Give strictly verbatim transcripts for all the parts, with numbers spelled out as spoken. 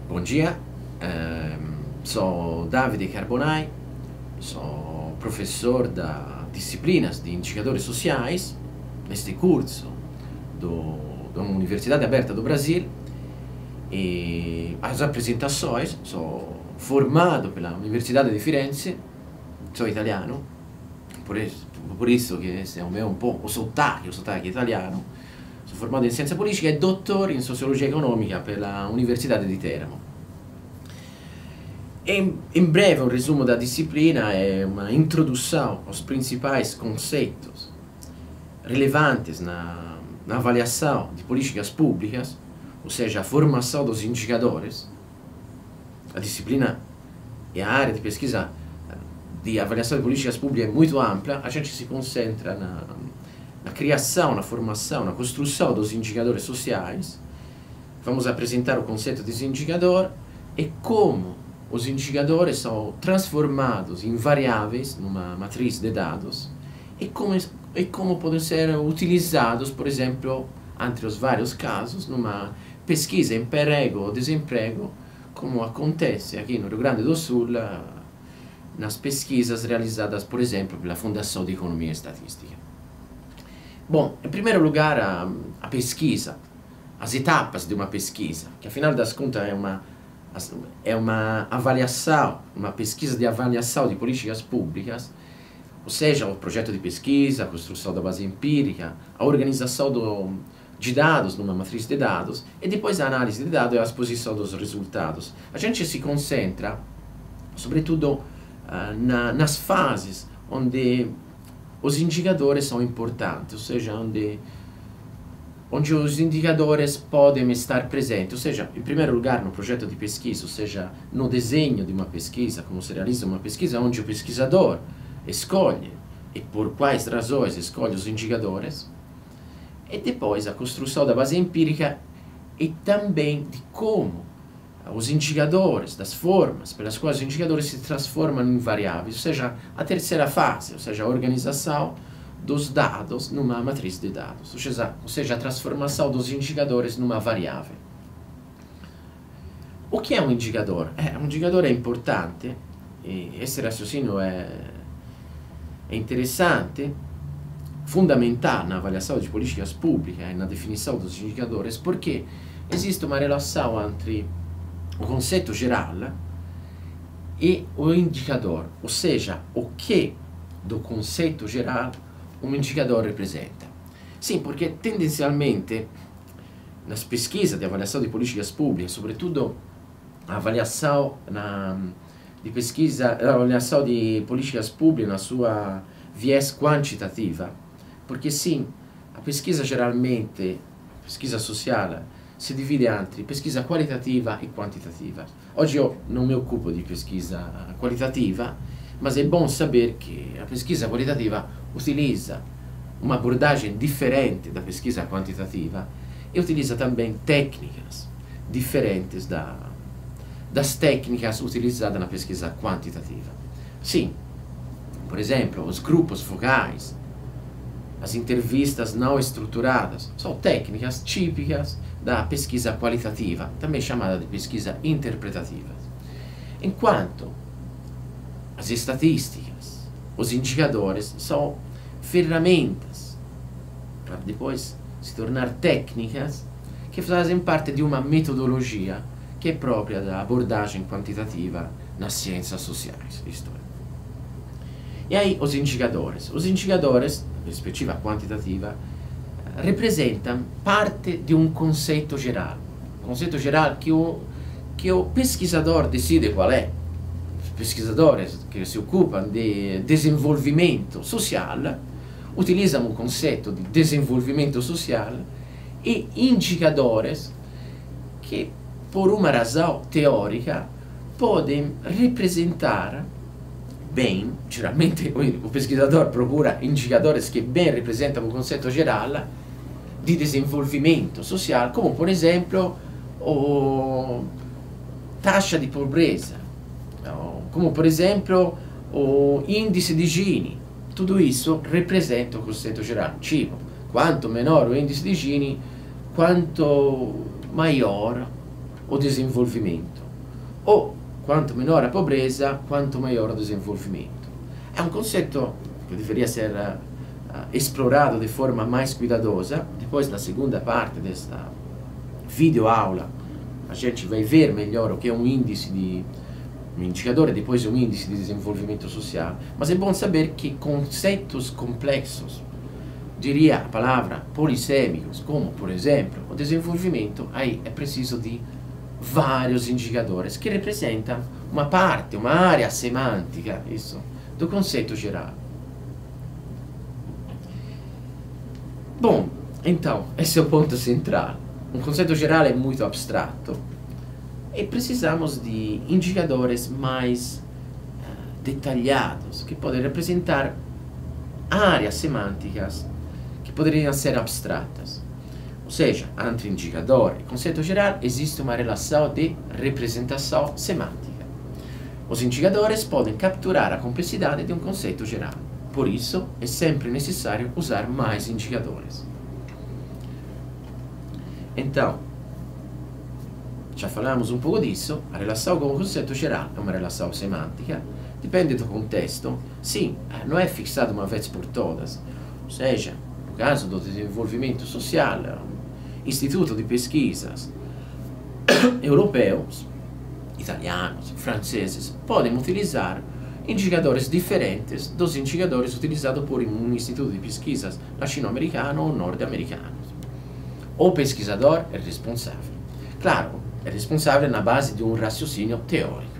Bom dia, ehm, sou Davide Carbonai, sou professor da disciplinas de indicadores sociais neste curso do, da Universidade Aberta do Brasil e as apresentações, sou formado pela Universidade de Firenze, sou italiano, por isso, por isso che esse è un, un po' o sotaque, o sotaque italiano. Sono formato in scienza politica e dottore in sociologia economica per la Università di Teramo. E in breve un resumo da disciplina é uma introdução aos principais conceitos relevantes na, na avaliação de políticas públicas, ou seja, a formação dos indicadores. A disciplina e a área de pesquisa de avaliação de políticas públicas é muito ampla. A gente se concentra na na criação, na formação, na construção dos indicadores sociais. Vamos apresentar o conceito de indicador e como os indicadores são transformados em variáveis numa matriz de dados e como, e como podem ser utilizados, por exemplo, entre os vários casos, numa pesquisa emprego ou desemprego, como acontece aqui no Rio Grande do Sul, nas pesquisas realizadas, por exemplo, pela Fundação de Economia e Estatística. Bom, em primeiro lugar, a, a pesquisa, as etapas de uma pesquisa, que afinal das contas é uma, é uma avaliação, uma pesquisa de avaliação de políticas públicas, ou seja, o projeto de pesquisa, a construção da base empírica, a organização do, de dados numa matriz de dados e depois a análise de dados e a exposição dos resultados. A gente se concentra, sobretudo, uh, na, nas fases onde os indicadores são importantes, ou seja, onde, onde os indicadores podem estar presentes, ou seja, em primeiro lugar no projeto de pesquisa, ou seja, no desenho de uma pesquisa, como se realiza uma pesquisa, onde o pesquisador escolhe e por quais razões escolhe os indicadores, e depois a construção da base empírica e também de como os indicadores, das formas pelas quais os indicadores se transformam em variáveis, ou seja, a terceira fase, ou seja, a organização dos dados numa matriz de dados, ou seja, ou seja, a transformação dos indicadores numa variável. O que é um indicador? É, um indicador é importante, e esse raciocínio é, é interessante, fundamental na avaliação de políticas públicas e na definição dos indicadores, porque existe uma relação entre o conceito geral e o indicador, ou seja, o que do conceito geral um indicador representa. Sim, porque tendencialmente nas pesquisas de avaliação de políticas públicas, sobretudo a avaliação na, de pesquisa, a avaliação de políticas públicas na sua viés quantitativa, porque sim, a pesquisa geralmente, a pesquisa social, si divide entre pesquisa qualitativa e quantitativa. Oggi io non mi occupo di pesquisa qualitativa, ma è buono sapere che la pesquisa qualitativa utilizza un'abordagem differente da pesquisa quantitativa e utilizza também técnicas diferentes da, das técnicas utilizadas na pesquisa quantitativa. Sim, por exemplo, os grupos focais, as entrevistas não estruturadas, são técnicas típicas da pesquisa qualitativa, também chamada de pesquisa interpretativa. Enquanto as estatísticas, os indicadores, são ferramentas para depois se tornar técnicas que fazem parte de uma metodologia que é própria da abordagem quantitativa nas ciências sociais, isto é. E aí os indicadores. Os indicadores, na perspectiva quantitativa, representam parte de um conceito geral. Um conceito geral que o, que o pesquisador decide qual é. Os pesquisadores que se ocupam de desenvolvimento social utilizam o conceito de desenvolvimento social e indicadores que, por uma razão teórica, podem representar bem, geralmente o pesquisador procura indicadores que bem representam o conceito geral di desenvolvimento social, como por exemplo o taxa di pobreza, como por exemplo o índice di Gini. Tudo isso representa o conceito geral, tipo, quanto menor o índice di Gini, quanto maior o desenvolvimento. o quanto menor a pobreza, quanto maior o desenvolvimento. É um conceito que deveria ser uh, explorado de forma mais cuidadosa. Depois, na segunda parte desta videoaula, a gente vai ver melhor o que é um índice de um indicador e depois um índice de desenvolvimento social. Mas é bom saber que conceitos complexos, diria a palavra polissêmicos, como por exemplo o desenvolvimento, aí é preciso de vários indicadores que representam uma parte, uma área semântica, isso, do conceito geral. Bom, então, esse é o ponto central. Um conceito geral é muito abstrato e precisamos de indicadores mais uh, detalhados que podem representar áreas semânticas que poderiam ser abstratas. Ou seja, entre indicador e conceito geral existe uma relação de representação semântica. Os indicadores podem capturar a complexidade de um conceito geral. Por isso, é sempre necessário usar mais indicadores. Então, já falamos um pouco disso, a relação com o conceito geral é uma relação semântica, depende do contexto. Sim, não é fixada uma vez por todas. Ou seja, no caso do desenvolvimento social, Instituto de Pesquisas europeus, italianos, franceses, podem utilizar indicadores diferentes dos indicadores utilizados por um instituto de pesquisas latino-americano ou norte-americano. O pesquisador é responsável. Claro, é responsável na base de um raciocínio teórico.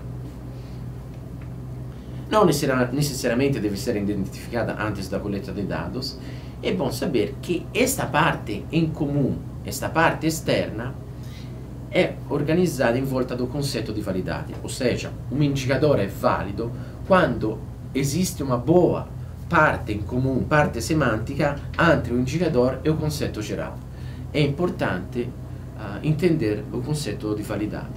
Não necessariamente deve ser identificada antes da coleta de dados. É bom saber que esta parte em comum, esta parte externa, é organizzata in volta do concetto di validade, ou seja, um indicador é válido quando existe uma boa parte em comum, parte semântica, entre o indicador e o concetto geral. É importante uh, entender o concetto di validade.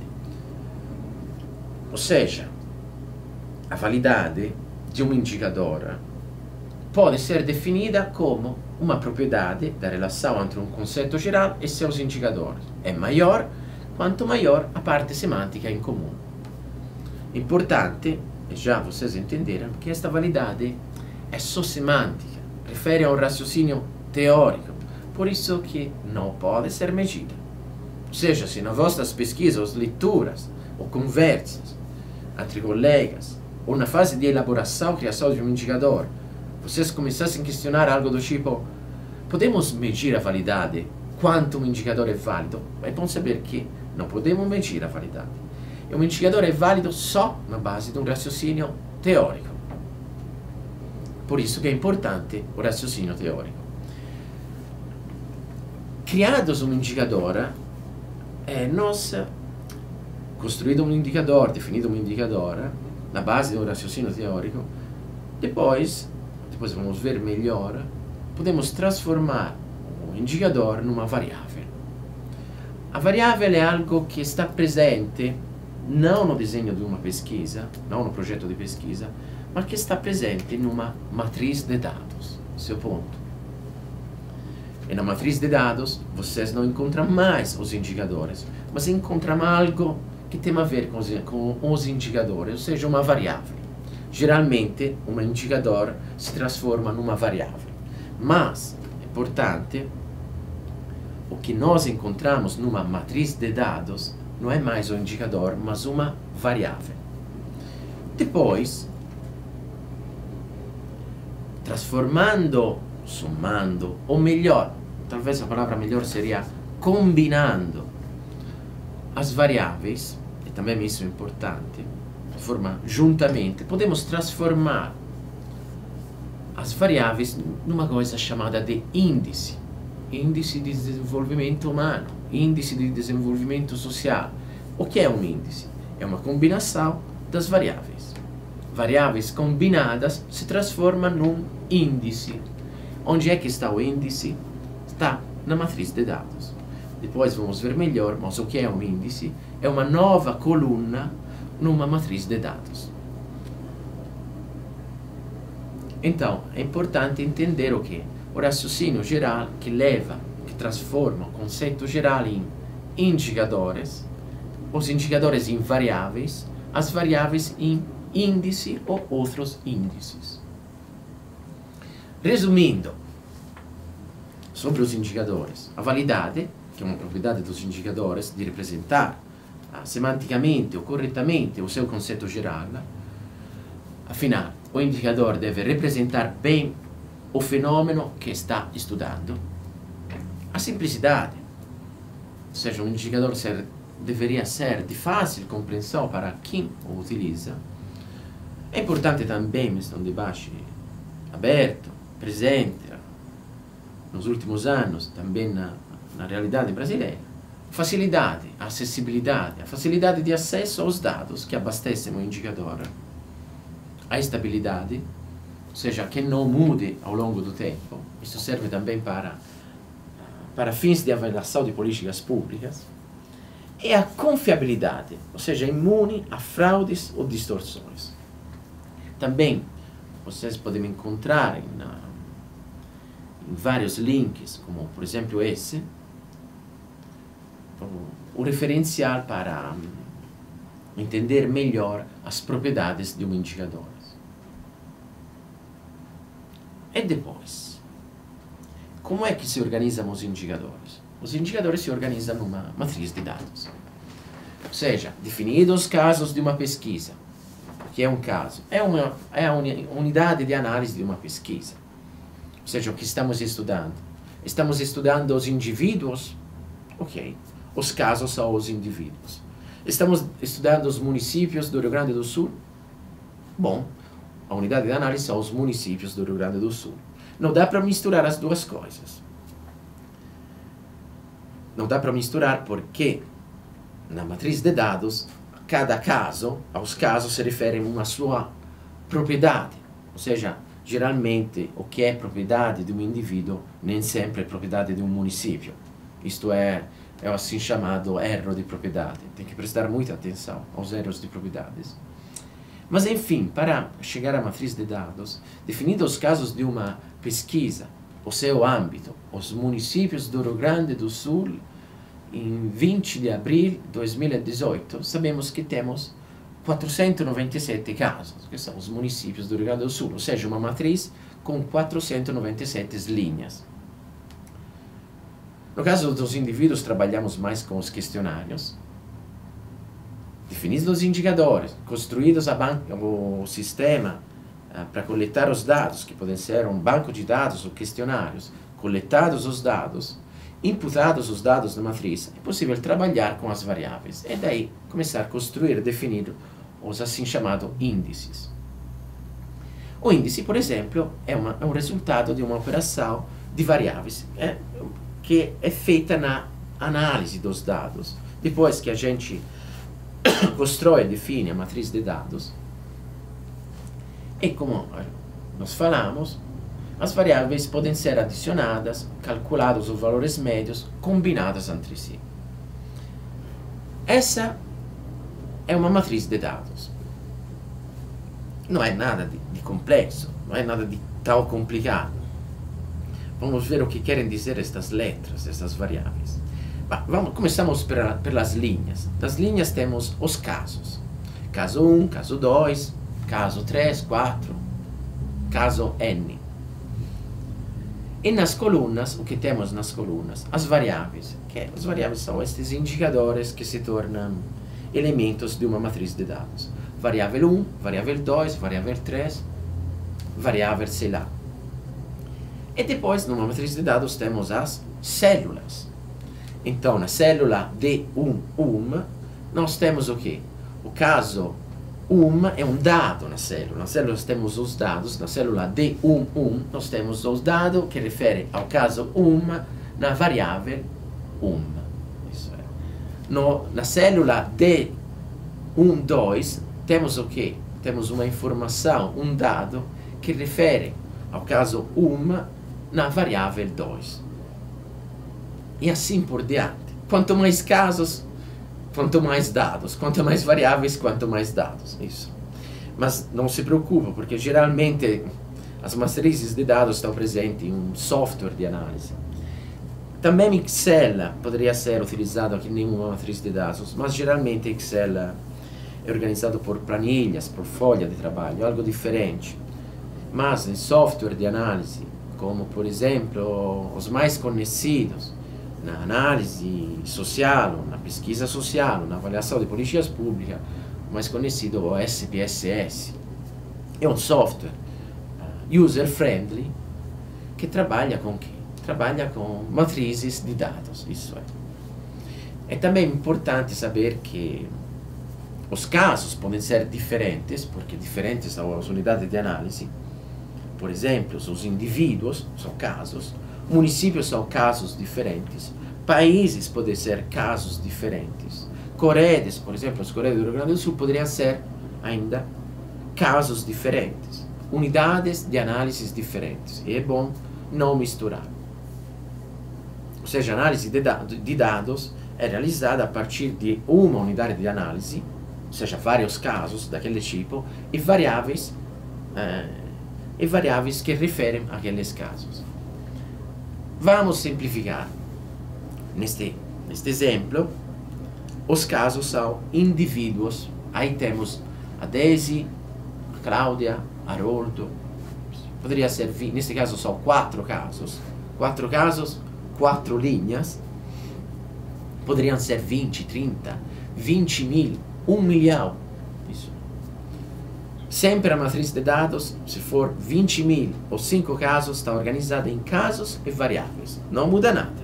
Ou seja, a validade de um indicador pode ser definida como uma propriedade da relação entre um conceito geral e seus indicadores. É maior quanto maior a parte semântica em comum. Importante, e já vocês entenderam, que esta validade é só semântica, refere a um raciocínio teórico, por isso que não pode ser medida. Ou seja, se nas vossas pesquisas, leituras ou conversas entre colegas, ou na fase de elaboração e criação de um indicador, vocês começassem a questionar algo do tipo: podemos medir a validade? Quanto um indicador é válido? É bom saber que não podemos medir a validade. E um indicador é válido só na base de um raciocínio teórico. Por isso que é importante o raciocínio teórico. Criados um indicador, é, nós, construído um indicador, definido um indicador, na base de um raciocínio teórico, depois, depois vamos ver melhor, podemos transformar o indicador numa variável. A variável é algo que está presente não no disegno di una pesquisa, não no progetto di pesquisa, ma che sta presente in una matriz de dados, seu ponto. E na matriz de dados, vocês não encontram mais os indicadores, mas encontram algo que tem a ver com os, com os indicadores, ou seja, uma variável. Geralmente, um indicador se transforma numa variável. Mas, é importante, o que nós encontramos numa matriz de dados não é mais um indicador, mas uma variável. Depois, transformando, somando, ou melhor, talvez a palavra melhor seria combinando as variáveis, e também isso é importante, de forma juntamente, podemos transformar as variáveis numa coisa chamada de índice. Índice de desenvolvimento humano, índice de desenvolvimento social. O que é um índice? É uma combinação das variáveis. Variáveis combinadas se transformam num índice. Onde é que está o índice? Está na matriz de dados. Depois vamos ver melhor, mas o que é um índice? É uma nova coluna numa matriz de dados. Então, é importante entender o que? O raciocínio geral que leva, que transforma o conceito geral em indicadores, os indicadores em variáveis, as variáveis em índice ou outros índices. Resumindo, sobre os indicadores, a validade, que é uma propriedade dos indicadores de representar ah, semanticamente ou corretamente o seu conceito geral. Afinal, o indicador deve representar bem o fenomeno que está estudando. A simplicidade, ou seja, um indicador ser, deveria ser de fácil compreensão para quem o utiliza. É importante também, este é um debate aberto, presente nos últimos anos, também na, na realidade brasileira, facilidade, acessibilidade, a facilidade de acesso aos dados que abastecem o indicador, a estabilidade, ou seja, que não mude ao longo do tempo. Isso serve também para, para fins de avaliação de políticas públicas, e a confiabilidade, ou seja, imune a fraudes ou distorções. Também vocês podem encontrar em, em vários links, como por exemplo esse, o, o referencial para um, entender melhor as propriedades de um indicador. E depois, como é que se organizam os indicadores? Os indicadores se organizam numa matriz de dados. Ou seja, definidos os casos de uma pesquisa. O que é um caso? É, uma, é a uni, unidade de análise de uma pesquisa. Ou seja, o que estamos estudando? Estamos estudando os indivíduos? Ok. Os casos são os indivíduos. Estamos estudando os municípios do Rio Grande do Sul? Bom, a unidade de análise são os municípios do Rio Grande do Sul. Não dá para misturar as duas coisas. Não dá para misturar porque na matriz de dados, cada caso, aos casos se refere a uma sua propriedade. Ou seja, geralmente o que é propriedade de um indivíduo nem sempre é propriedade de um município. Isto é, é o assim chamado erro de propriedade. Tem que prestar muita atenção aos erros de propriedades. Mas, enfim, para chegar à matriz de dados, definidos os casos de uma pesquisa, o seu âmbito, os municípios do Rio Grande do Sul, em vinte de abril de dois mil e dezoito, sabemos que temos quatrocentos e noventa e sete casos, que são os municípios do Rio Grande do Sul, ou seja, uma matriz com quatrocentas e noventa e sete linhas. No caso dos indivíduos, trabalhamos mais com os questionários, definidos os indicadores, construídos a banca, o sistema uh, para coletar os dados, que podem ser um banco de dados ou questionários, coletados os dados, imputados os dados na matriz, é possível trabalhar com as variáveis e daí começar a construir, definir os assim chamados índices. O índice, por exemplo, é, uma, é um resultado de uma operação de variáveis é, que é feita na análise dos dados. Depois que a gente constrói e define a matriz de dados, e como nós falamos, as variáveis podem ser adicionadas, calculados os valores médios, combinadas entre si. Essa é uma matriz de dados. Não é nada de, de complexo, não é nada de tão complicado. Vamos ver o que querem dizer estas letras, estas variáveis. Bah, vamos, começamos pela, pelas linhas. Das linhas temos os casos. Caso um, caso dois, caso três, quatro, caso N. E nas colunas, o que temos nas colunas? As variáveis. Que as variáveis são estes indicadores que se tornam elementos de uma matriz de dados. Variável um, variável dois, variável três, variável sei lá. E depois, numa matriz de dados, temos as células. Então, na célula D um um, nós temos o quê? O caso um é um dado na célula. Na célula nós temos os dados. Na célula D um um, nós temos os dados que referem ao caso um na variável um. Isso é. No, na célula D um dois, temos o quê? Temos uma informação, um dado, que refere ao caso um na variável dois. E assim por diante. Quanto mais casos, quanto mais dados. Quanto mais variáveis, quanto mais dados. Isso. Mas não se preocupe, porque geralmente as matrizes de dados estão presentes em um software de análise. Também Excel poderia ser utilizado aqui em uma matriz de dados, mas geralmente Excel é organizado por planilhas, por folha de trabalho, algo diferente. Mas em software de análise, como por exemplo os mais conhecidos, na análise social, na pesquisa social, na avaliação de políticas públicas, o mais conhecido é o S P S S. É um software uh, user-friendly que trabalha com quê? Trabalha com matrizes de dados, isso é. É também importante saber que os casos podem ser diferentes, porque diferentes são as unidades de análise. Por exemplo, os indivíduos são casos, municípios são casos diferentes, países podem ser casos diferentes. Coreias, por exemplo, as Coreias do Rio Grande do Sul poderiam ser ainda casos diferentes, unidades de análise diferentes. E é bom não misturar. Ou seja, a análise de, dado, de dados é realizada a partir de uma unidade de análise, ou seja, vários casos daquele tipo, e variáveis, eh, e variáveis que referem àqueles casos. Vamos simplificar. Neste, neste exemplo, os casos são indivíduos. Aí temos a Daisy, a Cláudia, Haroldo. Poderia ser, neste caso, são quatro casos. Quatro casos, quatro linhas. Poderiam ser vinte, trinta, vinte mil, um milhão. Isso. Sempre a matriz de dados, se for vinte mil ou cinco casos, está organizada em casos e variáveis. Não muda nada.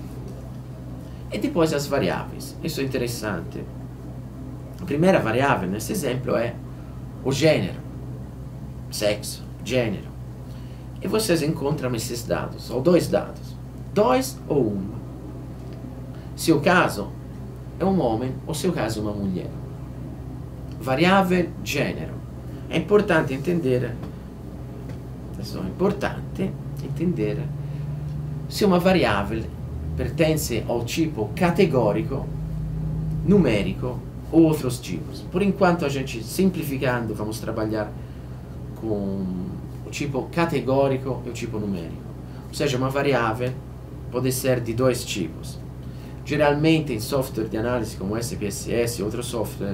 E depois as variáveis. Isso é interessante. A primeira variável nesse exemplo é o gênero, sexo, gênero. E vocês encontram esses dados, ou dois dados, dois ou um. Se o caso é um homem ou se o caso é uma mulher. Variável gênero. É importante entender, é importante entender se uma variável pertence ao tipo categórico, numérico ou outros tipos. Por enquanto, a gente, simplificando, vamos trabalhar com o tipo categórico e o tipo numérico. Ou seja, uma variável pode ser de dois tipos. Geralmente, em software de análise como o S P S S e outro software,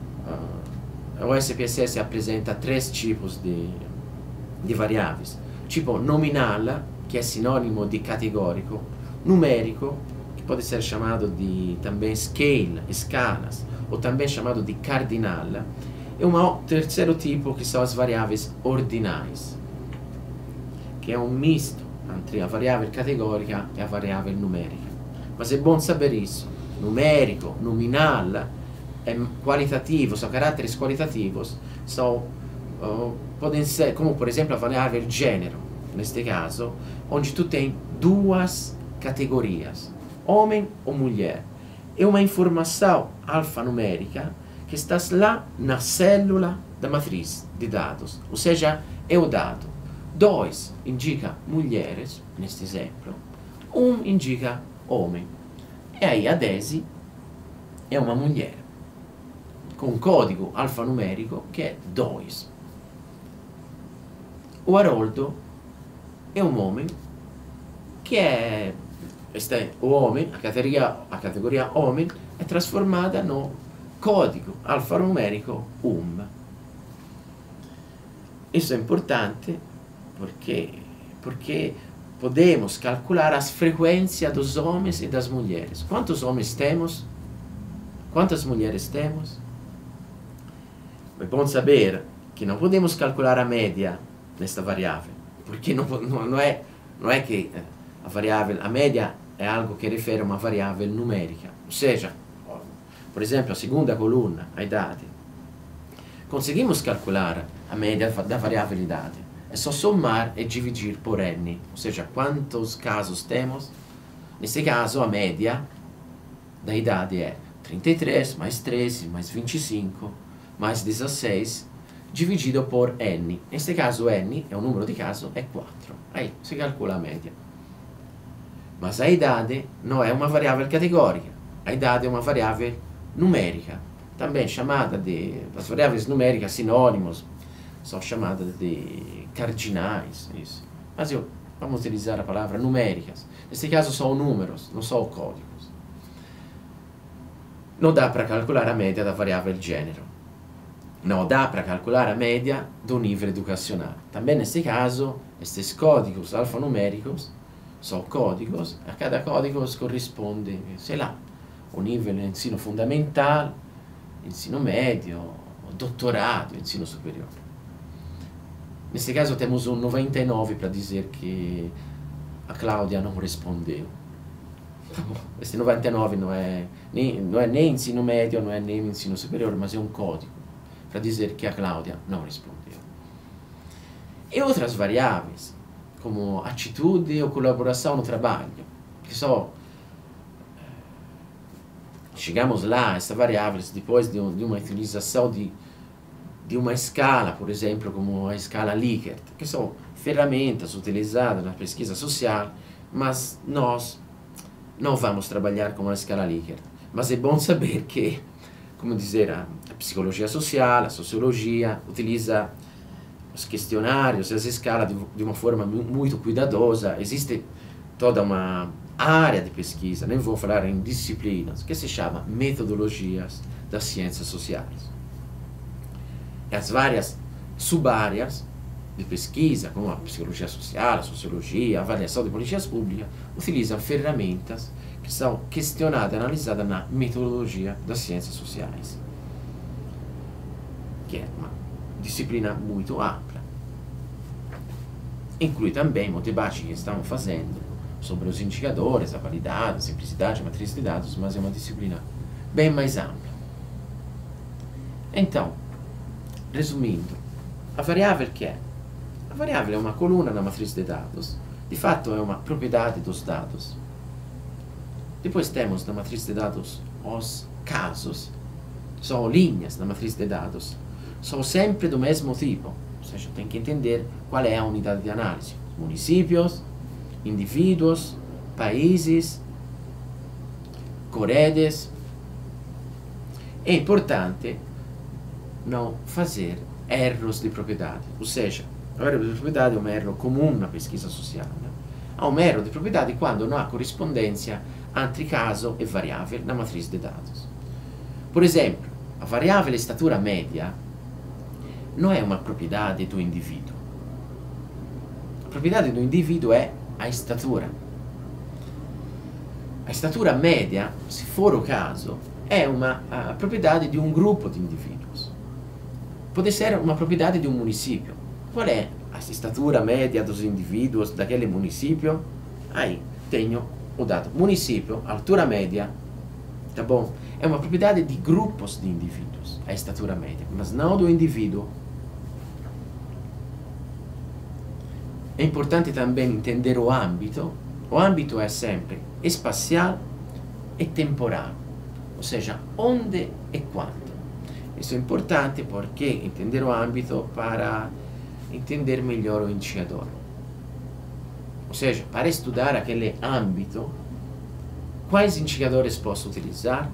uh, o S P S S apresenta três tipos de, de variáveis. Tipo nominal, que é sinônimo de categórico, numérico, que pode ser chamado de também scale, escalas, ou também chamado de cardinal, e um terceiro tipo que são as variáveis ordinais, que é um misto entre a variável categórica e a variável numérica. Mas é bom saber isso. Numérico, nominal, é qualitativo, são caratteres qualitativos, são, uh, podem ser, como por exemplo a variável gênero, neste caso, onde tu tem duas categorias, homem ou mulher. É uma informação alfanumérica que está lá na célula da matriz de dados, ou seja, é o dado. Dois indica mulheres, neste exemplo, um indica homem. E aí a Daisy é uma mulher, com um código alfanumérico que é dois. O Haroldo é um homem que é, este, o homem, a categoria, a categoria homem é transformada no código alfanumérico um. Isso é importante porque, porque podemos calcular as frequências dos homens e das mulheres. Quantos homens temos? Quantas mulheres temos? É bom saber que não podemos calcular a média nesta variável, porque não, não, não, é, não é que a variável, a média é algo que refere a uma variável numérica. Ou seja, por exemplo, a segunda coluna, a idade. Conseguimos calcular a média da variável idade. É só somar e dividir por n. Ou seja, quantos casos temos? Nesse caso, a média da idade é trinta e três, mais treze, mais vinte e cinco, mais dezesseis, dividido por n. Neste caso, n é o número de casos, é quatro. Aí, si calcula a média. Mas a idade não é uma variável categórica. A idade é uma variável numérica. Também chamada de... As variáveis numéricas, sinônimos, são chamadas de cardinais. Isso. Mas eu, vamos utilizar a palavra numéricas. Nesse caso são números, não são códigos. Não dá para calcular a média da variável gênero. Não dá para calcular a média do nível educacional. Também nesse caso, estes códigos alfanuméricos são códigos, a cada código corresponde, sei lá, o nível de ensino fundamental, ensino médio, doutorado, ensino superior. Nesse caso temos um noventa e nove para dizer que a Cláudia não respondeu. Este noventa e nove não é, nem, não é nem ensino médio, não é nem ensino superior, mas é um código para dizer que a Cláudia não respondeu. E outras variáveis, como atitude ou colaboração no trabalho, que só chegamos lá, essa variável, depois de, um, de uma utilização de, de uma escala, por exemplo, como a escala Likert, que são ferramentas utilizadas na pesquisa social, mas nós não vamos trabalhar com a escala Likert. Mas é bom saber que, como dizer, a, a psicologia social, a sociologia, utiliza os questionários, as escalas de, de uma forma muito cuidadosa. Existe toda uma área de pesquisa, nem vou falar em disciplinas, que se chama metodologias das ciências sociais. E as várias subáreas de pesquisa, como a psicologia social, a sociologia, a avaliação de políticas públicas, utilizam ferramentas que são questionadas e analisadas na metodologia das ciências sociais, que é uma disciplina muito ampla. Inclui também o debate que estamos fazendo sobre os indicadores, a validade, a simplicidade, a matriz de dados, mas é uma disciplina bem mais ampla. Então, resumindo, a variável que é? A variável é uma coluna na matriz de dados, de fato é uma propriedade dos dados. Depois temos na matriz de dados os casos, são linhas na matriz de dados, são sempre do mesmo tipo, ou seja, tem que entender qual é a unidade de análise. Municípios, indivíduos, países, coredes. É importante não fazer erros de propriedade, ou seja, o erro de propriedade é um erro comum na pesquisa social. Né? Há um erro de propriedade quando não há corrispondência entre caso e variável na matriz de dados. Por exemplo, a variável estatura média não é uma propriedade do indivíduo. A propriedade do indivíduo é a estatura. A estatura média, se for o caso, é uma a propriedade de um grupo de indivíduos. Pode ser uma propriedade de um município. Qual é a estatura média dos indivíduos daquele município? Aí tenho o dado. Município, altura média, tá bom? É uma propriedade de grupos de indivíduos, a estatura média, mas não do indivíduo. É importante também entender o âmbito. O âmbito é sempre espacial e temporal, ou seja, onde e quando. Isso é importante porque entender o âmbito para entender melhor o indicador. Ou seja, para estudar aquele âmbito, quais indicadores posso utilizar?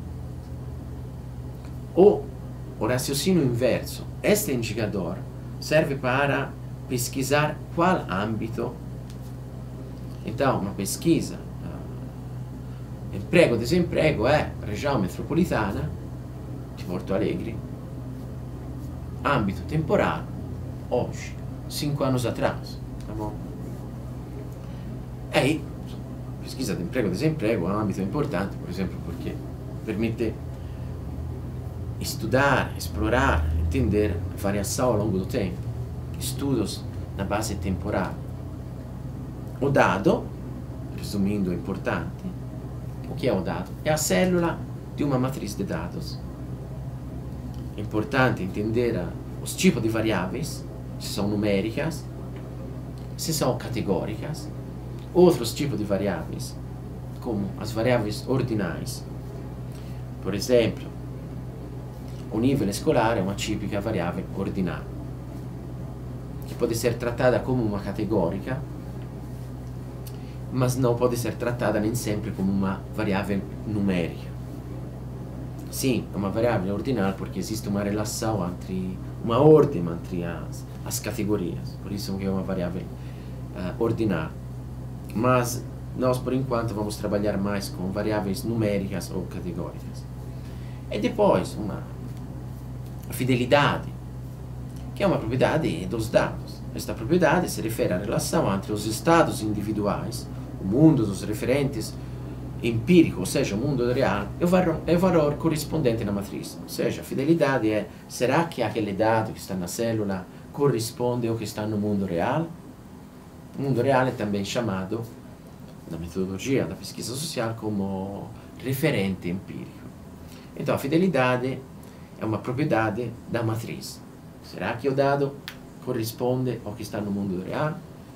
Ou o raciocínio inverso. Este indicador serve para pesquisar qual âmbito. Então, uma pesquisa, uh, emprego e desemprego é região metropolitana de Porto Alegre, âmbito temporal, hoje, cinco anos atrás, tá bom? E aí, pesquisa de emprego e desemprego é um âmbito importante, por exemplo, porque permite estudar, explorar, entender a variação ao longo do tempo, estudos na base temporal. O dado, resumindo, é importante. O que é o dado? É a célula de uma matriz de dados. É importante entender a, os tipos de variáveis, se são numéricas, se são categóricas, outros tipos de variáveis, como as variáveis ordinais. Por exemplo, o nível escolar é uma típica variável ordinal, que pode ser tratada como uma categórica, mas não pode ser tratada nem sempre como uma variável numérica. Sim, é uma variável ordinal porque existe uma relação entre, uma ordem entre as, as categorias, por isso é uma variável uh, ordinal. Mas nós, por enquanto, vamos trabalhar mais com variáveis numéricas ou categóricas. E depois, uma fidelidade, que é uma propriedade dos dados. Esta propriedade se refere à relação entre os estados individuais, o mundo dos referentes empírico, ou seja, o mundo real, e o valor, e o valor corrispondente na matriz. Ou seja, a fidelidade é, será que aquele dado que está na célula corrisponde ao que está no mundo real? O mundo real é também chamado, na metodologia da pesquisa social, como referente empírico. Então, a fidelidade é uma propriedade da matriz. Será que o dado corrisponde ao que está no mundo real?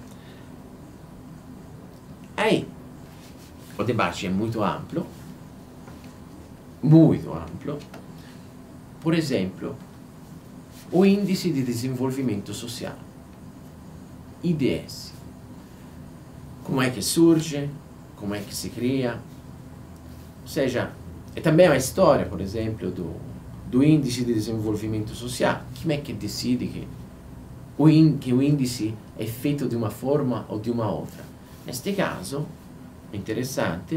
Aí, o debate é muito amplo, muito amplo. Por exemplo, o Índice de Desenvolvimento Social, I D S. Como é que surge? Como é que se cria? Ou seja, é também a história, por exemplo, do, do Índice de Desenvolvimento Social. Quem é que decide que o, in, que o índice é feito de uma forma ou de uma outra? Neste caso, é interessante,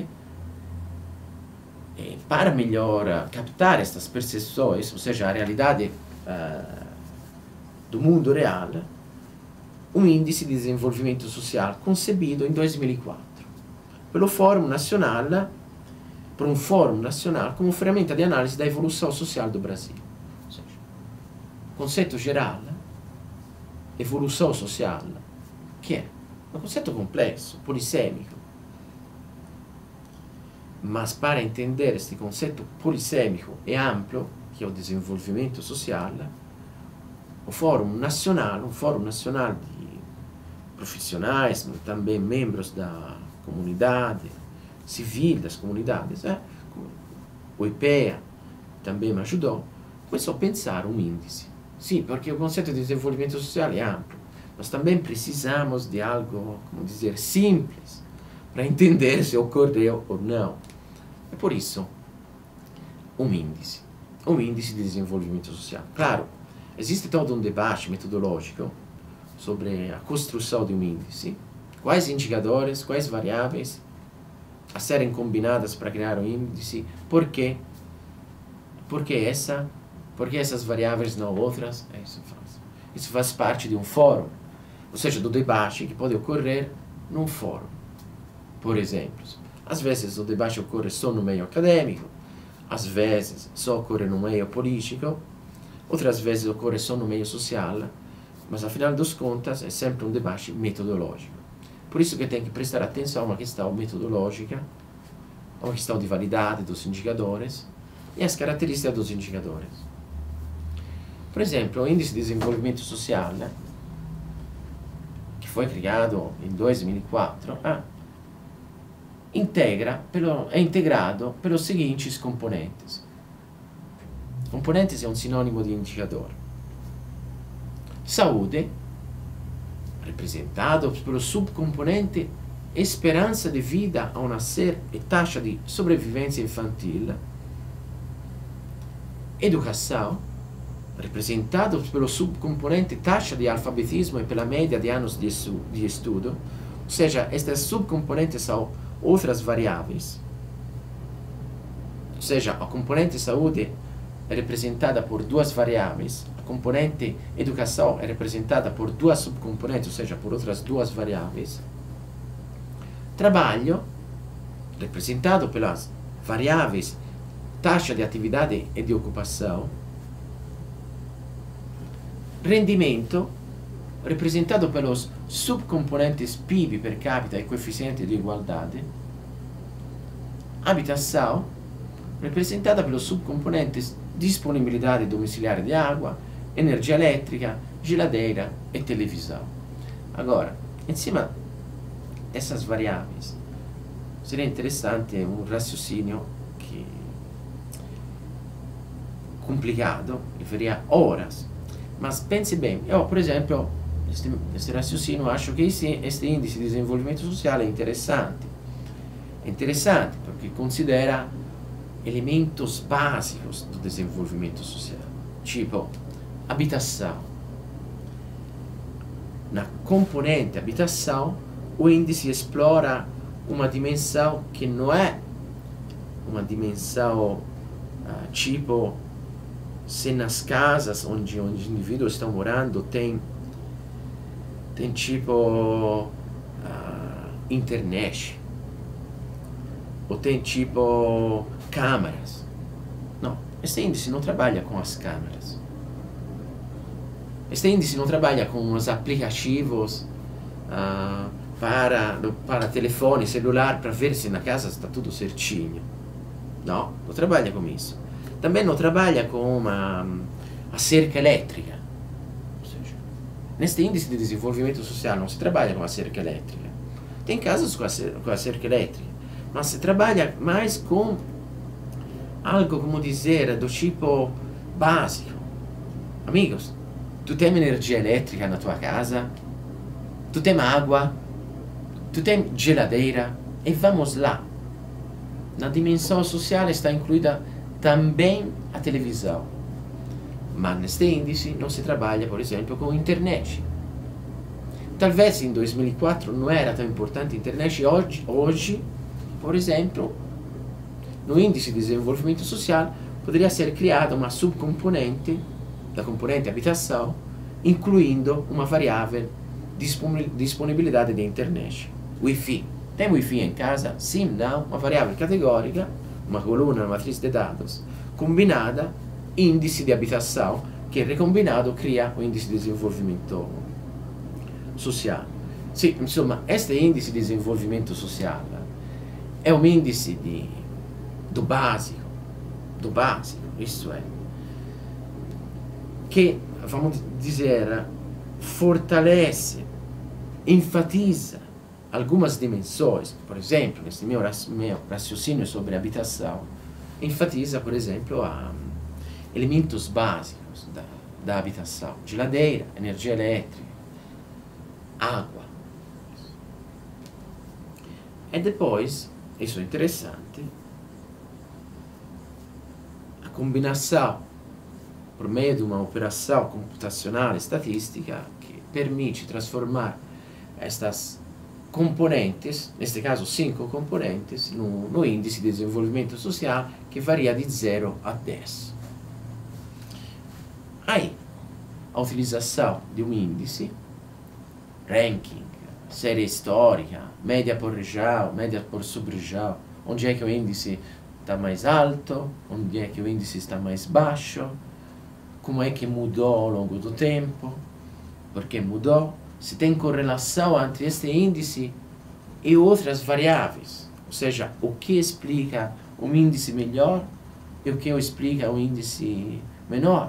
é, para melhor captar estas percepções, ou seja, a realidade uh, do mundo real, um índice de desenvolvimento social concebido em dois mil e quatro pelo Fórum Nacional, por um Fórum Nacional como ferramenta de análise da evolução social do Brasil. Ou seja, conceito geral, evolução social, que é um conceito complexo, polissêmico. Mas para entender este conceito polissêmico e amplo, que é o desenvolvimento social, o Fórum Nacional, um Fórum Nacional de profissionais, mas também membros da comunidade civil, das comunidades, é? O I P E A também me ajudou, começou a pensar um índice. Sim, porque o conceito de desenvolvimento social é amplo, mas também precisamos de algo, como dizer, simples, para entender se ocorreu ou não. É por isso, um índice. Um índice de desenvolvimento social. Claro, existe todo um debate metodológico sobre a construção de um índice. Quais indicadores, quais variáveis a serem combinadas para criar um índice? Por quê? Por que essa? Por que essas variáveis não outras? Isso faz. Isso faz parte de um fórum, ou seja, do debate que pode ocorrer num fórum. Por exemplo, às vezes o debate ocorre só no meio acadêmico, às vezes só ocorre no meio político, outras vezes ocorre só no meio social, mas afinal das contas é sempre um debate metodológico. Por isso que tem que prestar atenção a uma questão metodológica, a uma questão de validade dos indicadores e as características dos indicadores. Por exemplo, o Índice de Desenvolvimento Social, né, que foi criado em dois mil e quatro, ah, integra pelo, é integrado pelos seguintes componentes. Componentes é um sinônimo de indicador. Saúde, representado pelo subcomponente esperança de vida ao nascer e taxa de sobrevivência infantil. Educação, representado pelo subcomponente taxa de alfabetismo e pela média de anos de, de estudo. Ou seja, estas subcomponentes são outras variáveis. Ou seja, a componente saúde é representada por duas variáveis, a componente educação é representada por duas subcomponentes, ou seja, por outras duas variáveis. Trabalho, representado pelas variáveis taxa de atividade e de ocupação. Rendimento, representado pelos subcomponentes P I B per capita e coeficiente de igualdade. Habitação, representada pelos subcomponentes disponibilidade domiciliare de água, energia elétrica, geladeira e televisão. Agora, em cima dessas variáveis, seria interessante um raciocínio que complicado, levaria horas, mas pense bem, eu, por exemplo, este, este raciocínio, acho que esse, este índice de desenvolvimento social é interessante. É interessante porque considera elementos básicos do desenvolvimento social, tipo habitação. Na componente habitação, o índice explora uma dimensão que não é uma dimensão uh, tipo se nas casas onde os indivíduos estão morando tem tem tipo uh, internet ou tem tipo câmeras. Não, este índice não trabalha com as câmeras. Este índice não trabalha com os aplicativos uh, para, para telefone celular para ver se na casa está tudo certinho. Não, não trabalha com isso. Também não trabalha com uma, a cerca elétrica. Ou seja, neste índice de desenvolvimento social não se trabalha com a cerca elétrica. Tem casos com a, com a cerca elétrica, mas se trabalha mais com algo, como dizer, do tipo básico. Amigos, tu tem energia elétrica na tua casa? Tu tem água? Tu tem geladeira? E vamos lá. Na dimensão social está incluída também a televisão. Mas neste índice não se trabalha, por exemplo, com a internet. Talvez em dois mil e quatro não era tão importante a internet. Hoje, hoje, por exemplo, no índice de desenvolvimento social poderia ser criada uma subcomponente da componente habitação, incluindo uma variável disponibilidade de internet. Wi-Fi. Tem Wi-Fi em casa? Sim, não. Uma variável categórica, uma coluna, uma matriz de dados, combinada, índice de habitação, que recombinado cria o índice de desenvolvimento social. Sim, insomma, este índice de desenvolvimento social é um índice de, do básico, do básico, isto é, que, vamos dizer, fortalece, enfatiza algumas dimensões. Por exemplo, nesse meu, meu raciocínio sobre habitação, enfatiza, por exemplo, a, elementos básicos da, da habitação: geladeira, energia elétrica, água. E depois, isso é interessante, a combinação por meio de uma operação computacional estatística que permite transformar estas componentes, neste caso cinco componentes, no, no índice de desenvolvimento social, que varia de zero a dez. Aí, a utilização de um índice, ranking, série histórica, média por região, média por sub-região, onde é que o índice está mais alto, onde é que o índice está mais baixo, como é que mudou ao longo do tempo, porque mudou, se tem correlação entre este índice e outras variáveis, ou seja, o que explica um índice melhor e o que explica um índice menor.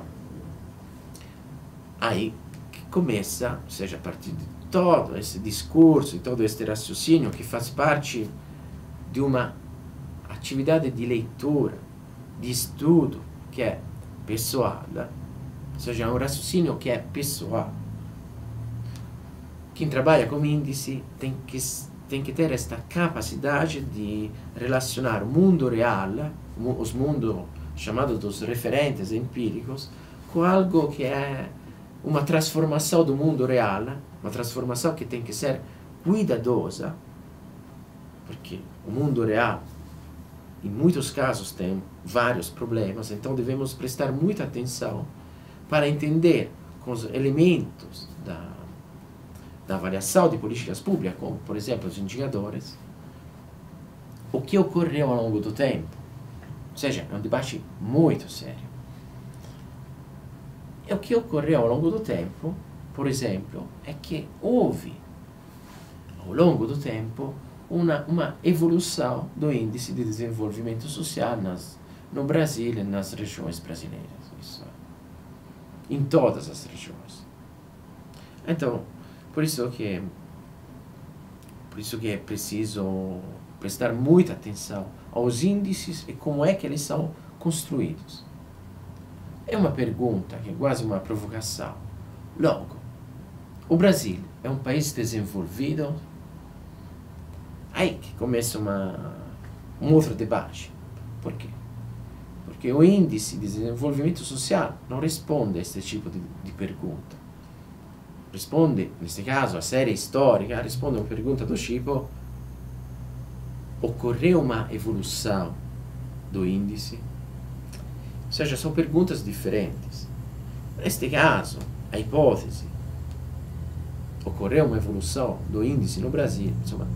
Aí que começa, ou seja, a partir de todo esse discurso e todo este raciocínio que faz parte de uma atividade de leitura, de estudo, que é pessoal, ou seja, é um raciocínio que é pessoal. Quem trabalha com índice tem que, tem que ter esta capacidade de relacionar o mundo real, os mundos chamados dos referentes empíricos, com algo que é uma transformação do mundo real, uma transformação que tem que ser cuidadosa, porque o mundo real, em muitos casos, tem vários problemas, então devemos prestar muita atenção para entender com os elementos da, da avaliação de políticas públicas, como, por exemplo, os indicadores, o que ocorreu ao longo do tempo. Ou seja, é um debate muito sério. E o que ocorreu ao longo do tempo, por exemplo, é que houve, ao longo do tempo, uma, uma evolução do índice de desenvolvimento social nas, no Brasil e nas regiões brasileiras. Isso é, em todas as regiões. Então, por isso que, por isso que é preciso prestar muita atenção aos índices e como é que eles são construídos. É uma pergunta que é quase uma provocação. Logo, o Brasil é um país desenvolvido? Aí que começa uma, um outro debate. Por quê? Porque o índice de desenvolvimento social não responde a este tipo de, de pergunta. Responde, neste caso, a série histórica, risponde a uma pergunta do tipo: ocorreu uma evolução do índice? Ou seja, são perguntas diferentes. Neste caso, a hipótese, ocorreu uma evolução do índice no Brasil, insomma,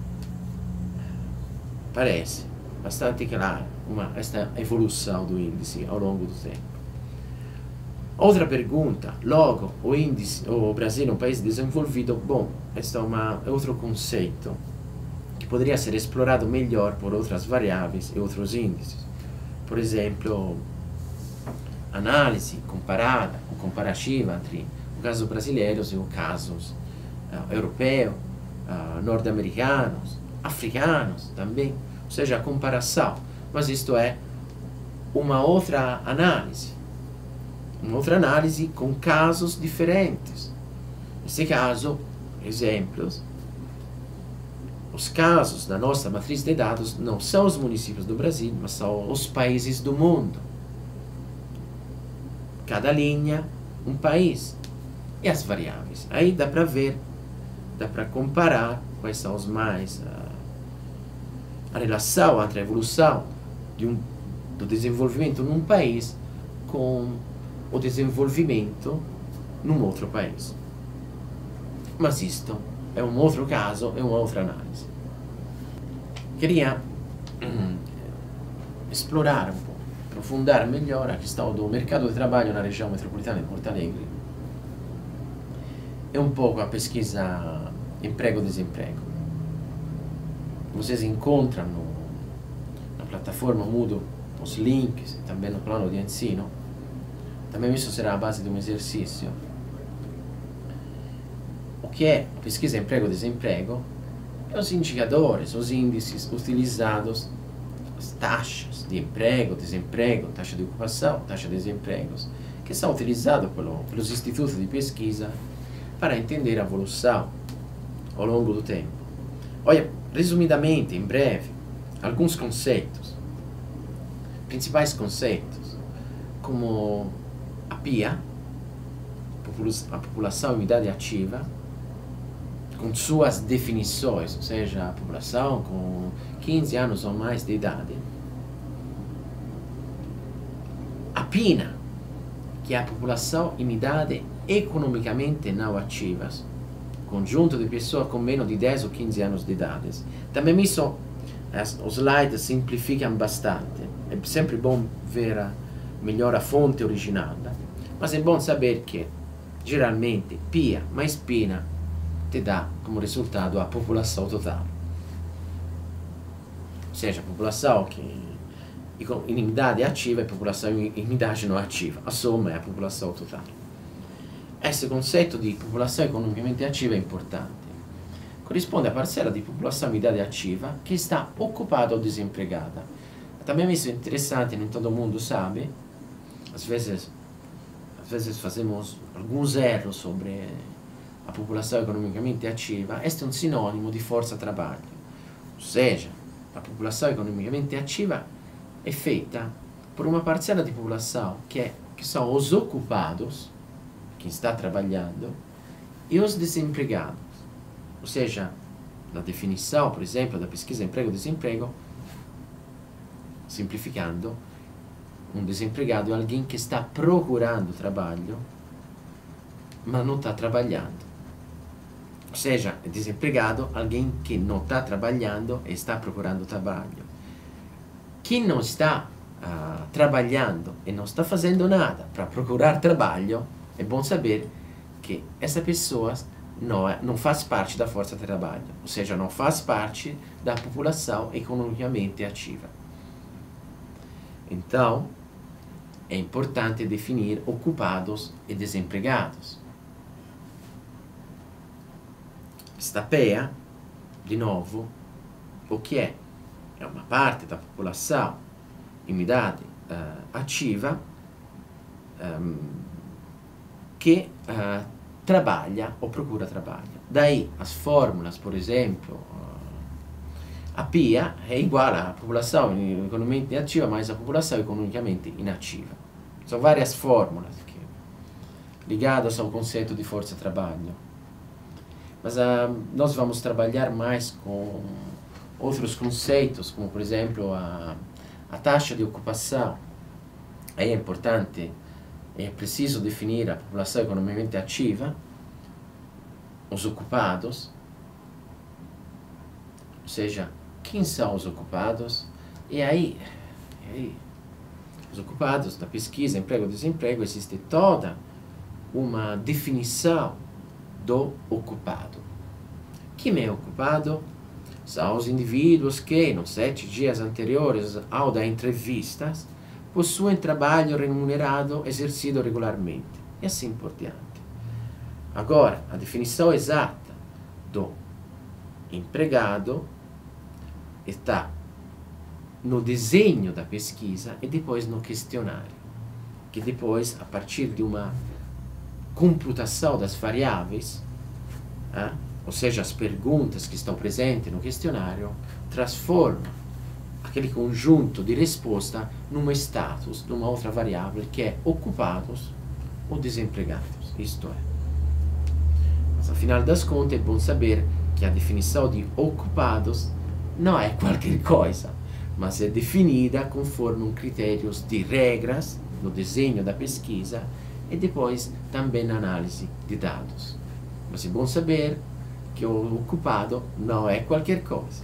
parece bastante clara uma, esta evolução do índice ao longo do tempo. Outra pergunta, logo, o índice, o Brasil é um país desenvolvido? Bom, este é, uma, é outro conceito que poderia ser explorado melhor por outras variáveis e outros índices. Por exemplo, análise comparada ou comparativa entre o caso brasileiro e os casos uh, europeus, uh, norte-americanos, africanos também, ou seja, a comparação. Mas isto é uma outra análise, uma outra análise com casos diferentes. Nesse caso, exemplos, os casos da nossa matriz de dados não são os municípios do Brasil, mas são os países do mundo. Cada linha, um país. E as variáveis. Aí dá para ver, dá para comparar quais são os mais... Uh, a relação entre a evolução de um, do desenvolvimento num país com o desenvolvimento num outro país. Mas isto é um outro caso, é uma outra análise. Queria hum, explorar um pouco, aprofundar melhor a questão do mercado de trabalho na região metropolitana de Porto Alegre e um pouco a pesquisa emprego-desemprego. Vocês encontram no, na plataforma Moodle os links, também no plano de ensino. Também isso será a base de um exercício. O que é pesquisa emprego-desemprego? É os indicadores, os índices utilizados, as taxas de emprego, desemprego, taxa de ocupação, taxa de desemprego, que são utilizados pelo, pelos institutos de pesquisa para entender a evolução ao longo do tempo. Olha, resumidamente, em breve, alguns conceitos, principais conceitos, como a P I A, a população em idade ativa, com suas definições, ou seja, a população com quinze anos ou mais de idade. A P I N A, que é a população em idade economicamente não ativas, conjunto de pessoas com menos de dez ou quinze anos de idade. Também isso, os slides simplificam bastante. É sempre bom ver a, melhor a fonte original, mas é bom saber que, geralmente, P I A mais P I N A te dá como resultado a população total. Ou seja, a população que em idade ativa e a população em idade não ativa. A soma é a população total. Esse conceito de população economicamente ativa é importante. Corrisponde à parcela di popolação em idade ativa que está ocupada ou desempregada. Também isso é interessante, nem todo mundo sabe. Às vezes, às vezes fazemos alguns erros sobre a popolação economicamente ativa. Este é um sinônimo de força-trabalho. Ou seja, a popolação economicamente ativa é feita por uma parcela de população que, é, que são os ocupados, quem está trabalhando, e os desempregados. Ou seja, na definição, por exemplo, da pesquisa emprego-desemprego, simplificando, um desempregado é alguém que está procurando trabalho, mas não está trabalhando. Ou seja, é desempregado alguém que não está trabalhando e está procurando trabalho. Quem não está uh, trabalhando e não está fazendo nada para procurar trabalho, é bom saber que essa pessoa não, é, não faz parte da força de trabalho, ou seja, não faz parte da população economicamente ativa. Então, é importante definir ocupados e desempregados. Esta P E A, de novo, o que é? É uma parte da população em idade uh, ativa um, que uh, trabalha ou procura trabalho. Daí as fórmulas, por exemplo, uh, a P I A é igual à população economicamente ativa mais a população economicamente inativa. São várias fórmulas que, ligadas ao conceito de força-trabalho. Mas uh, nós vamos trabalhar mais com outros conceitos, como por exemplo a, a taxa de ocupação. Aí é importante, é preciso definir a população economicamente ativa, os ocupados, ou seja, quem são os ocupados, e aí, e aí os ocupados da pesquisa, emprego e desemprego, existe toda uma definição do ocupado. Quem é ocupado? São os indivíduos que, nos sete dias anteriores ao da entrevista, possuem trabalho remunerado exercido regularmente, e assim por diante. Agora, a definição exata do empregado está no desenho da pesquisa e depois no questionário, que depois, a partir de uma computação das variáveis, eh, ou seja, as perguntas que estão presentes no questionário, transforma aquele conjunto de resposta numa status, numa outra variável, que é ocupados ou desempregados. Isto é. Mas, afinal das contas, é bom saber que a definição de ocupados não é qualquer coisa, mas é definida conforme um critério de regras no desenho da pesquisa e depois também na análise de dados. Mas é bom saber que o ocupado não é qualquer coisa.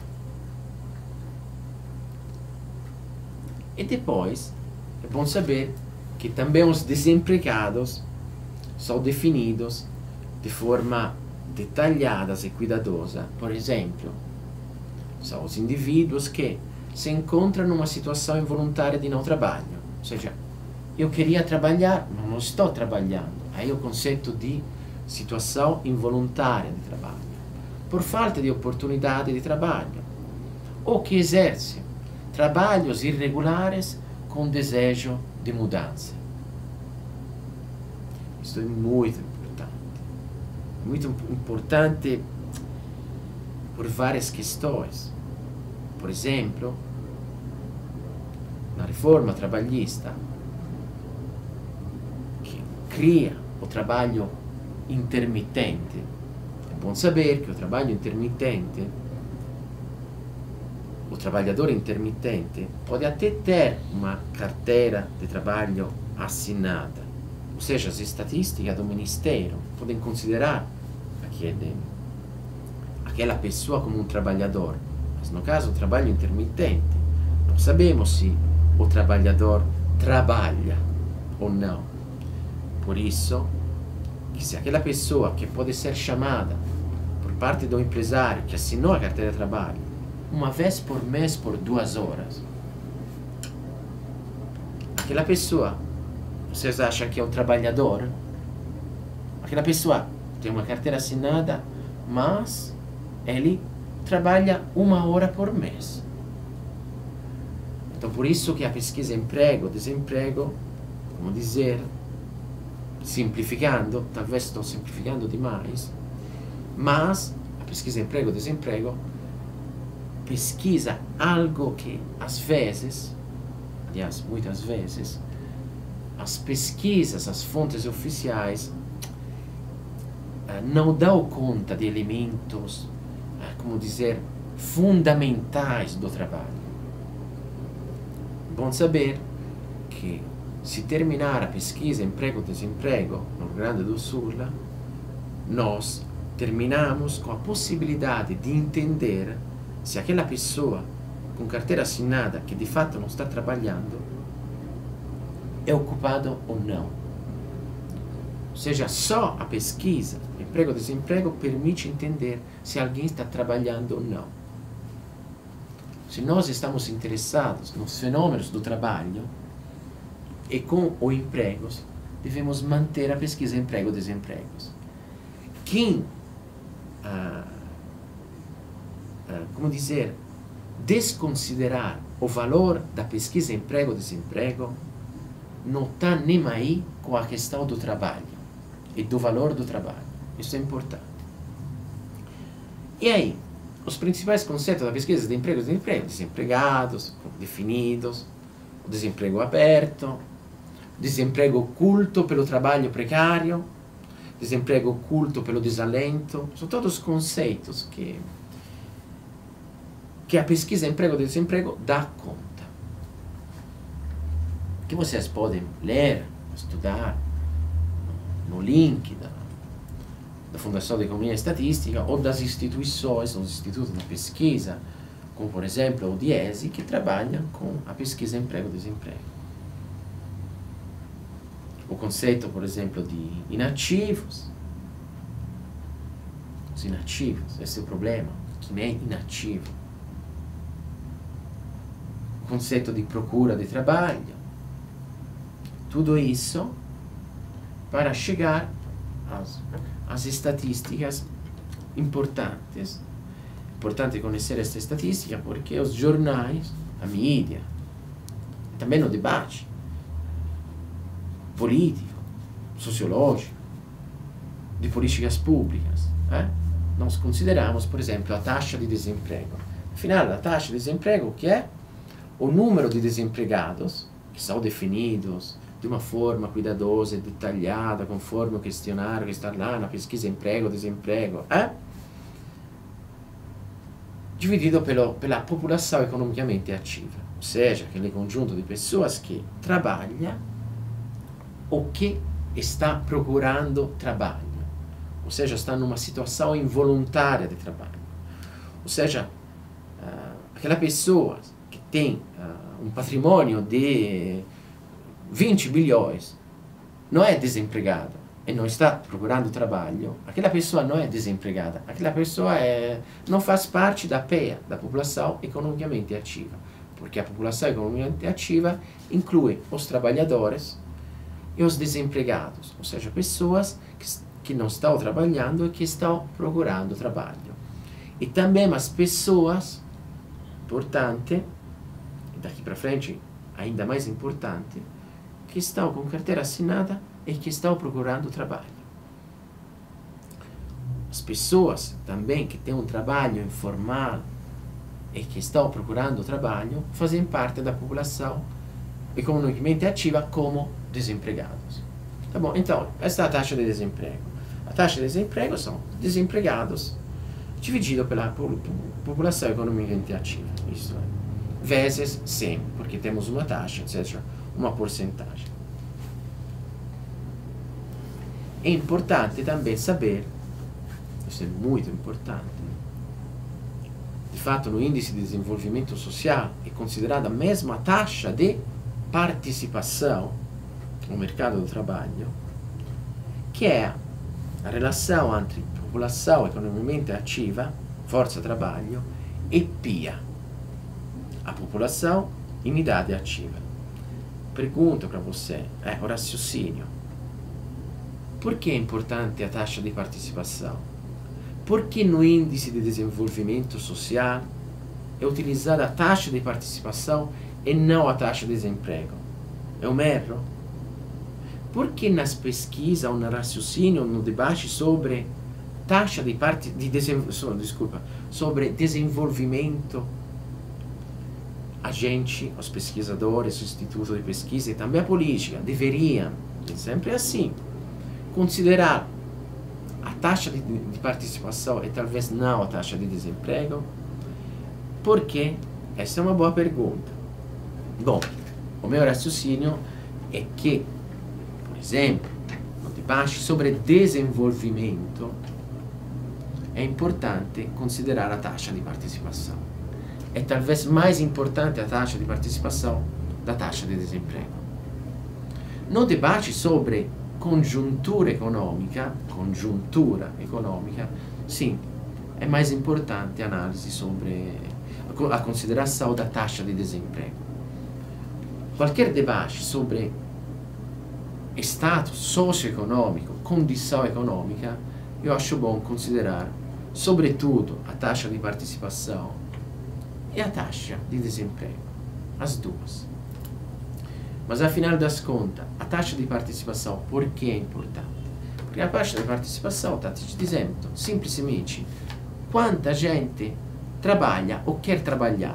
E depois é bom saber que também os desempregados são definidos de forma detalhada e cuidadosa. Por exemplo, são os indivíduos que se encontram numa situação involuntária de não trabalho. Ou seja, eu queria trabalhar, mas não estou trabalhando. Aí é o conceito de situação involuntária de trabalho, por falta de oportunidade de trabalho, ou que exerce trabalhos irregulares com desejo de mudança. Isso é muito importante. Muito importante por várias questões. Por exemplo, na reforma trabalhista, que cria o trabalho intermitente. É bom saber que o trabalho intermitente, o trabalhador intermitente, pode até ter uma carteira de trabalho assinada. Ou seja, as estatísticas do Ministério podem considerar aquele, aquela pessoa como um trabalhador. Mas no caso do trabalho intermitente, não sabemos se o trabalhador trabalha ou não. Por isso, que se aquela pessoa que pode ser chamada por parte do empresário que assinou a carteira de trabalho uma vez por mês por duas horas, aquela pessoa, vocês acham que é um trabalhador? Aquela pessoa tem uma carteira assinada, mas ele trabalha uma hora por mês. Então, por isso que a pesquisa emprego-desemprego, como dizer, simplificando, talvez estou simplificando demais, mas a pesquisa emprego-desemprego pesquisa algo que, às vezes, aliás, muitas vezes, as pesquisas, as fontes oficiais, não dão conta de elementos, como dizer, fundamentais do trabalho. Bom saber que, se terminar a pesquisa emprego-desemprego no Rio Grande do Sul, nós terminamos com a possibilidade de entender se aquela pessoa com carteira assinada, que de fato não está trabalhando, é ocupado ou não. Ou seja, só a pesquisa emprego-desemprego permite entender se alguém está trabalhando ou não. Se nós estamos interessados nos fenômenos do trabalho e com o emprego, devemos manter a pesquisa emprego-desemprego. Quem, ah, ah, como dizer, desconsiderar o valor da pesquisa emprego-desemprego não está nem aí com a questão do trabalho e do valor do trabalho. Isso é importante. E aí, os principais conceitos da pesquisa de emprego e desemprego: desempregados, definidos, o desemprego aberto, desemprego oculto pelo trabalho precário, desemprego oculto pelo desalento. São todos conceitos que, que a pesquisa emprego e desemprego dá conta. Que vocês podem ler, estudar no link da, da Fundação de Economia e Estatística ou das instituições, dos institutos de pesquisa, como por exemplo o DIESE, que trabalham com a pesquisa emprego e desemprego. O conceito, por exemplo, de inativos. Os inativos, esse é o problema, quem é inativo. O conceito de procura de trabalho. Tudo isso para chegar às, às estatísticas importantes. Importante conhecer esta estatística porque os jornais, a mídia, também o debate político, sociológico, de políticas públicas, eh? nós consideramos, por exemplo, a taxa de desemprego. Afinal, a taxa de desemprego, que é o número de desempregados que são definidos de uma forma cuidadosa e detalhada, conforme o questionário que está lá na pesquisa emprego-desemprego, eh? dividido pelo, pela população economicamente ativa, ou seja, aquele conjunto de pessoas que trabalha ou que está procurando trabalho, ou seja, está numa situação involuntária de trabalho, ou seja, uh, aquela pessoa que tem uh, um patrimônio de vinte bilhões não é desempregada e não está procurando trabalho, aquela pessoa não é desempregada, aquela pessoa é, não faz parte da P E A, da população economicamente ativa, porque a população economicamente ativa inclui os trabalhadores e os desempregados, ou seja, pessoas que, que não estão trabalhando e que estão procurando trabalho. E também as pessoas, importante, e daqui para frente ainda mais importante, que estão com carteira assinada e que estão procurando trabalho. As pessoas também que têm um trabalho informal e que estão procurando trabalho fazem parte da população economicamente ativa como desempregados. Tá bom? Então, essa é a taxa de desemprego. A taxa de desemprego são desempregados dividido pela população economicamente ativa. Isso é, vezes cem, porque temos uma taxa, ou seja, uma porcentagem. É importante também saber, isso é muito importante, de fato no índice de desenvolvimento social é considerada a mesma taxa de participação no mercado do trabalho, que é a relação entre popolação economicamente ativa, força trabalho, e P I A, a popolação em idade ativa. Pergunto para você, é o raciocínio. Por que é importante a taxa de participação? Por que no índice de desenvolvimento social é utilizada a taxa de participação e não a taxa de desemprego? É um erro? Por que nas pesquisas ou no raciocínio, no debate sobre taxa de, parte, de desem, so, desculpa, sobre desenvolvimento, a gente, os pesquisadores, o Instituto de Pesquisa e também a política deveriam, é sempre assim, considerar a taxa de, de participação e talvez não a taxa de desemprego? Porque essa é uma boa pergunta. Bom, o meu raciocínio é que, por exemplo, no debate sobre desenvolvimento, é importante considerar a taxa de participação. É talvez mais importante a taxa de participação da taxa de desemprego. No debate sobre conjuntura economica, conjuntura economica, sim, é mais importante a análise sobre a consideração da taxa de desemprego. Qualquer debate sobre status socioeconômico, condição econômica, eu acho bom considerar, sobretudo, a taxa de participação e a taxa de desemprego, as duas. Mas, afinal das contas, a taxa de participação, por que é importante? Porque a taxa de participação está te dizendo, simplesmente, quanta gente trabalha ou quer trabalhar.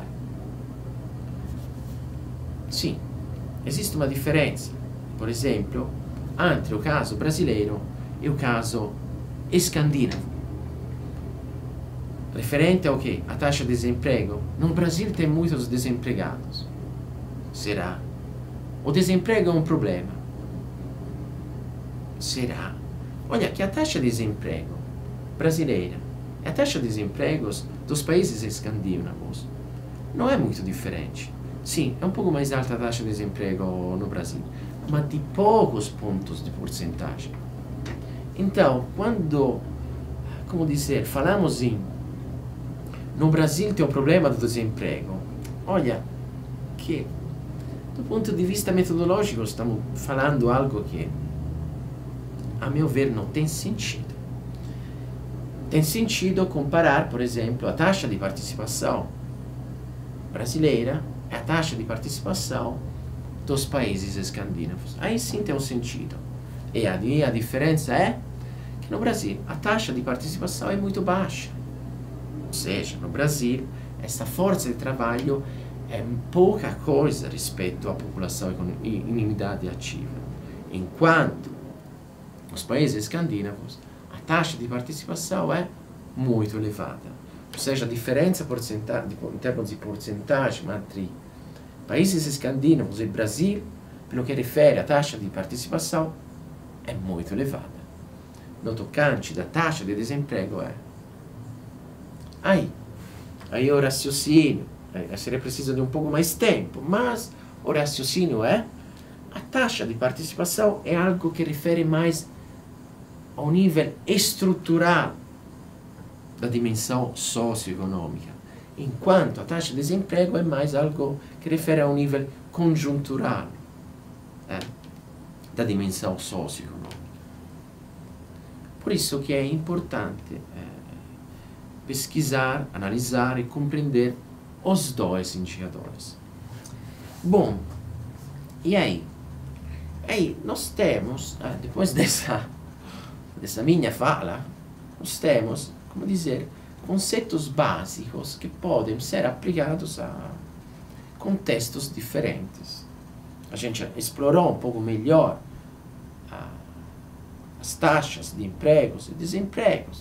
Sim, existe uma diferença, por exemplo, entre o caso brasileiro e o caso escandinavo. referente ao quê? A taxa de desemprego. No Brasil tem muitos desempregados. Será? O desemprego é um problema. Será? Olha que a taxa de desemprego brasileira e a taxa de desemprego dos países escandinavos não é muito diferente. Sim, é um pouco mais alta a taxa de desemprego no Brasil, mas de poucos pontos de porcentagem. Então, quando, como dizer, falamos em no Brasil tem o problema do desemprego, olha que do ponto de vista metodológico estamos falando algo que, a meu ver, não tem sentido. Tem sentido comparar, por exemplo, a taxa de participação brasileira e a taxa de participação dos países escandinavos. Aí sim tem um sentido. E a, e a diferença é que no Brasil a taxa de participação é muito baixa. Ou seja, no Brasil, essa força de trabalho é pouca coisa rispetto à popolação em idade ativa. Enquanto nos países escandinavos a taxa de participação é muito elevada. Ou seja, a differenza in termini di porcentagem entre países escandinavos e Brasil, pelo que refere à taxa de participação, é muito elevada. No tocante da taxa de desemprego é. Aí, aí o raciocínio, seria preciso de um pouco mais tempo, mas o raciocínio é a taxa de participação é algo que refere mais ao nível estrutural da dimensão socioeconômica, enquanto a taxa de desemprego é mais algo que refere ao nível conjuntural eh, da dimensão socioeconômica. Por isso que é importante eh, pesquisar, analisar e compreender os dois indicadores. Bom, e aí? Aí nós temos, eh, depois dessa, dessa minha fala, nós temos, como dizer, conceitos básicos que podem ser aplicados a contextos diferentes. A gente explorou um pouco melhor a, as taxas de empregos e desempregos,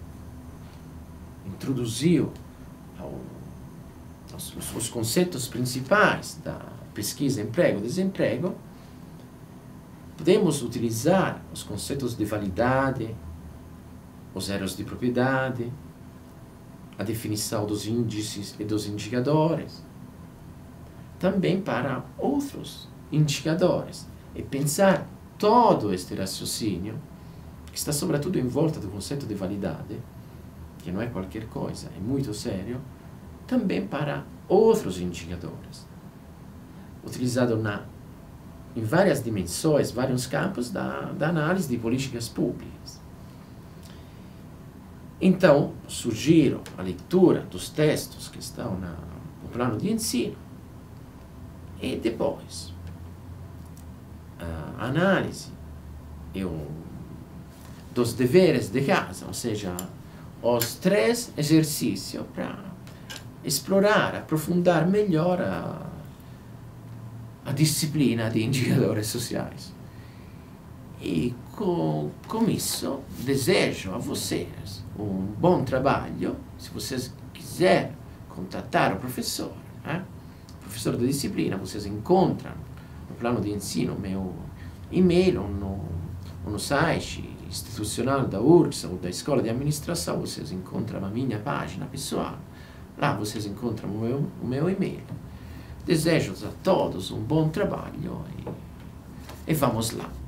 introduziu ao, os, os conceitos principais da pesquisa emprego-desemprego. Podemos utilizar os conceitos de validade, os erros de propriedade, a definição dos índices e dos indicadores, também para outros indicadores, e pensar todo este raciocínio, que está sobretudo em volta do conceito de validade, que não é qualquer coisa, é muito sério, também para outros indicadores, utilizado na, em várias dimensões, vários campos da, da análise de políticas públicas. Então, surgiram a leitura dos textos que estão na, no plano de ensino e depois a análise e o, dos deveres de casa, ou seja, os três exercícios para explorar, aprofundar melhor a, a disciplina de indicadores sociais. E com, com isso, desejo a vocês um bom trabalho. Se vocês quiserem contatar o professor, né? o professor da disciplina, vocês encontram no plano de ensino meu e-mail ou no, ou no site institucional da U R G S ou da Escola de Administração, vocês encontram a minha página pessoal. Lá vocês encontram o meu, o meu e-mail. Desejo a todos um bom trabalho e, e vamos lá.